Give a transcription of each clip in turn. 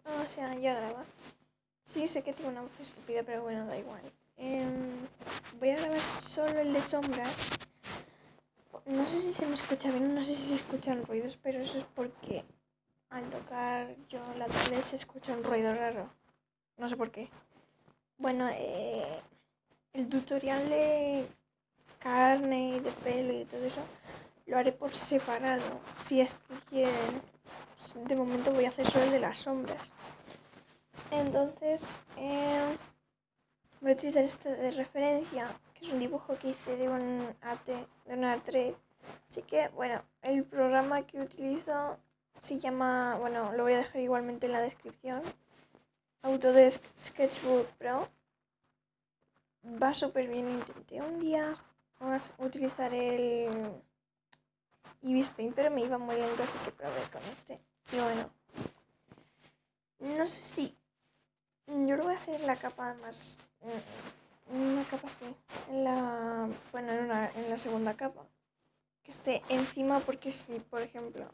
O sea, ya graba. Sí, sé que tengo una voz estúpida, pero bueno, da igual. Voy a grabar solo el de sombras. No sé si se me escucha bien, no sé si se escuchan ruidos, pero eso es porque al tocar yo la tablet se escucha un ruido raro. No sé por qué. Bueno, el tutorial de carne y de pelo y todo eso lo haré por separado, si es que quieren. De momento voy a hacer solo el de las sombras. Entonces, voy a utilizar este de referencia, que es un dibujo que hice de un art. Así que, bueno, el programa que utilizo se llama, bueno, lo voy a dejar igualmente en la descripción, Autodesk Sketchbook Pro. Va súper bien. Intenté un día utilizar el Ibis Paint, pero me iba muy lento, así que probé con este. Y bueno, no sé si yo lo voy a hacer en la capa más, una capa así, en la segunda capa, que esté encima, porque si, por ejemplo,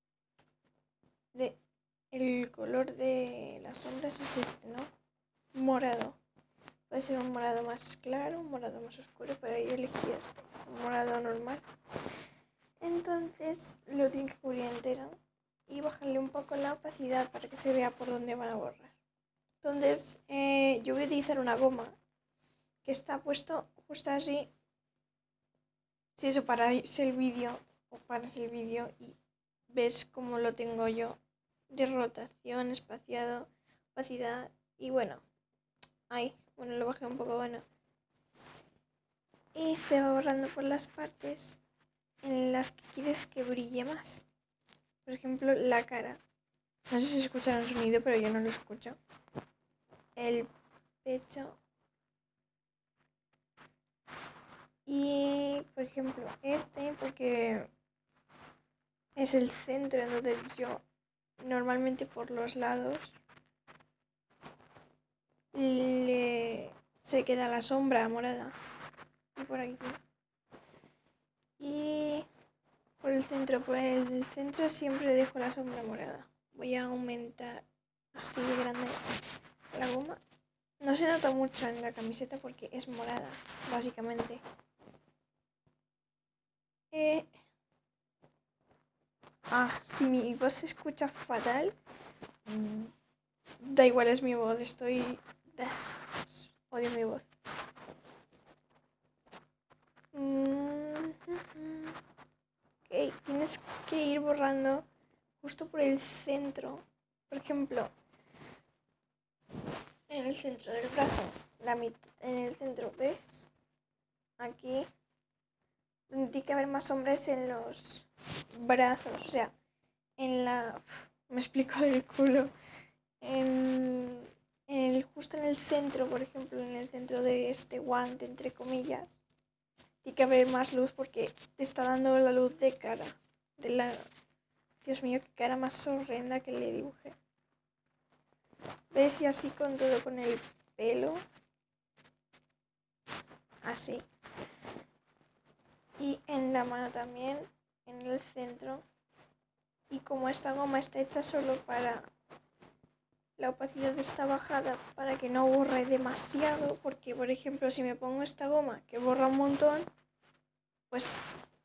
el color de las sombras es este, ¿no? Morado. Puede ser un morado más claro, un morado más oscuro, pero yo elegí este, un morado normal. Entonces lo tengo que cubrir entero y bajarle un poco la opacidad para que se vea por dónde van a borrar. Entonces yo voy a utilizar una goma que está puesto justo así. Si eso paráis el vídeo o paras el vídeo y ves cómo lo tengo yo de rotación, espaciado, opacidad y bueno, ahí, bueno, lo bajé un poco, bueno. Y se va borrando por las partes en las que quieres que brille más. Por ejemplo, la cara. No sé si se escucha el sonido, pero yo no lo escucho. El pecho. Y, por ejemplo, este, porque es el centro, entonces yo normalmente por los lados se queda la sombra morada. Y por aquí. Y por el centro siempre dejo la sombra morada. Voy a aumentar así de grande la goma. No se nota mucho en la camiseta porque es morada, básicamente. Si mi voz se escucha fatal, da igual, es mi voz, odio mi voz. Ok, tienes que ir borrando justo por el centro. Por ejemplo, en el centro del brazo, en el centro, ¿ves? Aquí tiene que haber más sombras en los brazos, o sea, me explico del culo. Justo en el centro, por ejemplo, en el centro de este guante, entre comillas, tiene que haber más luz porque te está dando la luz de cara. Dios mío, qué cara más horrenda que le dibujé. ¿Ves? Y así con todo, con el pelo. Así. Y en la mano también, en el centro. Y como esta goma está hecha solo para... La opacidad está bajada para que no borre demasiado, porque por ejemplo si me pongo esta goma que borra un montón, pues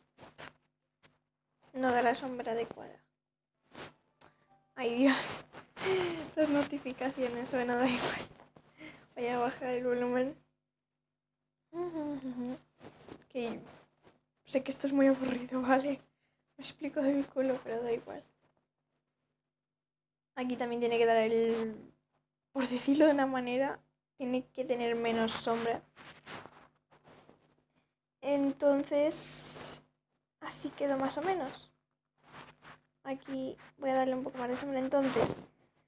no da la sombra adecuada. Ay Dios, las notificaciones, bueno, da igual. Voy a bajar el volumen. Que sé que esto es muy aburrido, ¿vale? Me explico del culo, pero da igual. Aquí también tiene que dar por decirlo de una manera, tiene que tener menos sombra. Entonces, así quedó más o menos. Aquí voy a darle un poco más de sombra. Entonces,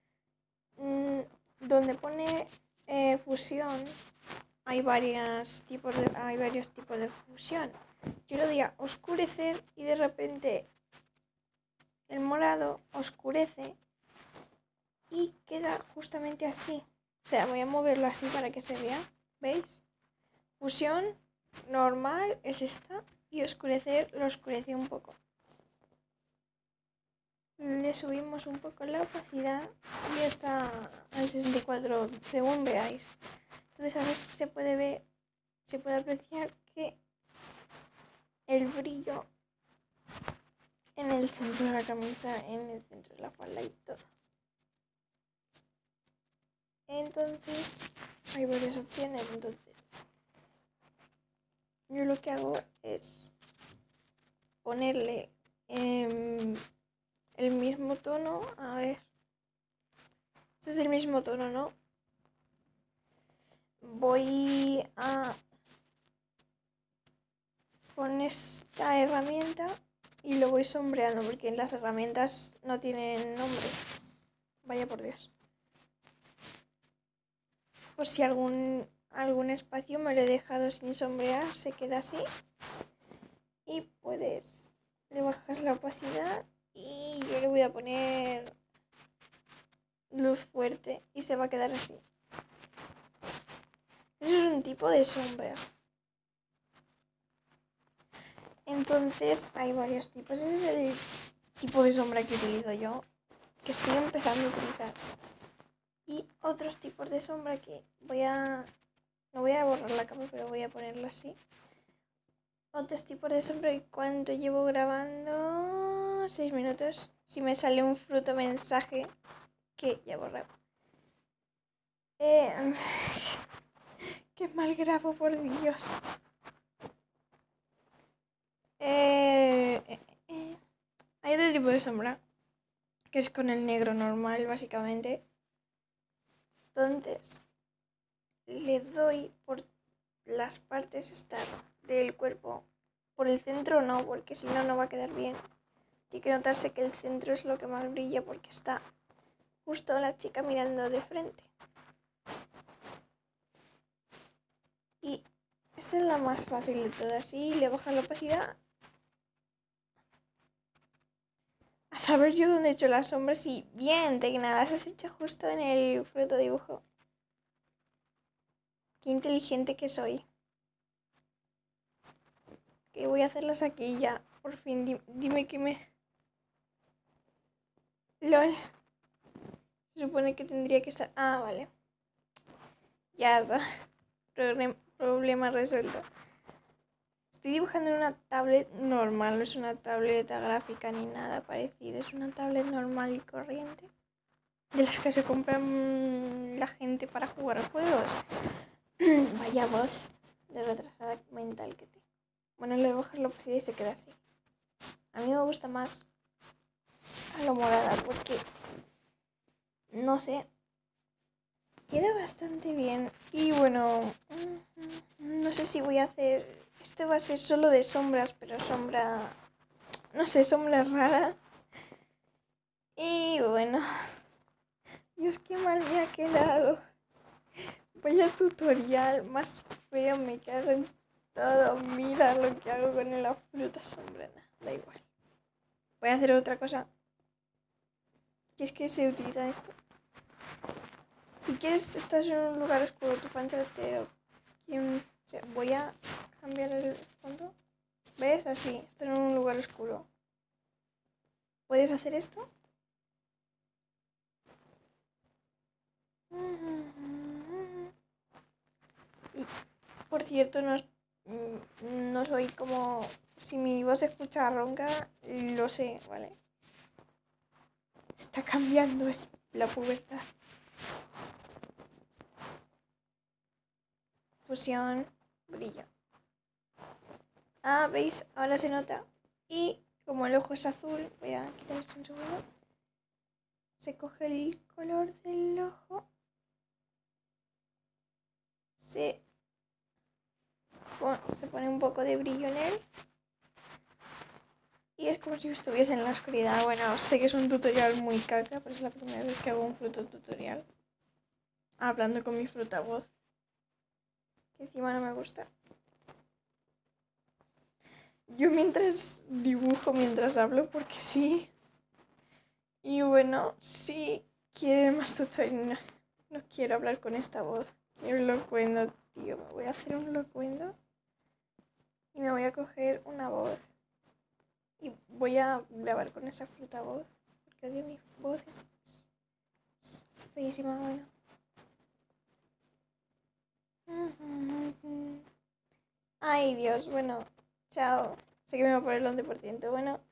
donde pone fusión, hay varios tipos de fusión. Yo lo diría oscurecer y de repente el morado oscurece y queda justamente así. O sea, voy a moverlo así para que se vea. ¿Veis? Fusión normal es esta y oscurecer lo oscurece un poco. Le subimos un poco la opacidad y está 64 según veáis. Entonces ahora se puede ver, se puede apreciar que el brillo en el centro de la camisa, en el centro de la falda y todo. Entonces hay varias opciones. Entonces yo lo que hago es ponerle el mismo tono. A ver, este es el mismo tono, ¿no? Voy a con esta herramienta y lo voy sombreando porque las herramientas no tienen nombre. Vaya por Dios. Por si algún espacio me lo he dejado sin sombrear, se queda así. Y puedes, le bajas la opacidad y yo le voy a poner luz fuerte y se va a quedar así. Eso es un tipo de sombra. Entonces hay varios tipos. Ese es el tipo de sombra que utilizo yo, que estoy empezando a utilizar. Y otros tipos de sombra que no voy a borrar la cama, pero voy a ponerla así. Otros tipos de sombra y cuánto llevo grabando 6 minutos. Si me sale un fruto mensaje que ya borré. Qué mal grabo, por Dios. Hay otro tipo de sombra, que es con el negro normal, básicamente. Entonces, le doy por las partes estas del cuerpo. Por el centro no, porque si no, no va a quedar bien. Tiene que notarse que el centro es lo que más brilla porque está justo la chica mirando de frente. Y esa es la más fácil de todas. Y le bajas la opacidad. A saber yo dónde he hecho las sombras y bien, Tecna, las has hecho justo en el fruto dibujo. Qué inteligente que soy. Que voy a hacerlas aquí ya. Por fin, dime que me... LOL. Se supone que tendría que estar... Ah, vale. Ya está. Problema resuelto. Estoy dibujando en una tablet normal. No es una tableta gráfica ni nada parecido. Es una tablet normal y corriente. De las que se compran la gente para jugar a juegos. Vaya voz de retrasada mental que tengo. Bueno, le bajas la opacidad y se queda así. A mí me gusta más a lo morada porque, no sé, queda bastante bien. Y bueno, no sé si voy a hacer... Este va a ser solo de sombras, pero sombra... No sé, sombra rara. Y bueno, Dios, qué mal me ha quedado. Vaya tutorial más feo, me cago en todo. Mira lo que hago con la fruta sombrana. Da igual. Voy a hacer otra cosa. Que es que se utiliza esto. Si quieres, estás en un lugar oscuro, tu fancha te... O sea, voy a cambiar el fondo. ¿Ves? Así, estoy en un lugar oscuro. ¿Puedes hacer esto? Y, por cierto, no soy como... Si mi voz se escucha ronca, lo sé, ¿vale? Está cambiando, es la pubertad. Fusión, brillo. Ah, ¿veis? Ahora se nota. Y como el ojo es azul, voy a quitar esto un segundo. Se coge el color del ojo. Se pone un poco de brillo en él. Y es como si estuviese en la oscuridad. Bueno, sé que es un tutorial muy caca, pero es la primera vez que hago un fruto tutorial. Hablando con mi fruta voz. Que encima no me gusta. Yo mientras dibujo, mientras hablo, porque sí. Y bueno, si quieren más tutorial, no quiero hablar con esta voz. Quiero un locuendo, tío. Me voy a hacer un locuendo. Y me voy a coger una voz. Y voy a grabar con esa fruta voz. Porque odio mi voz. Es feísima, bueno. Ay, Dios, bueno, chao. Sé que me va por el 11%. Bueno.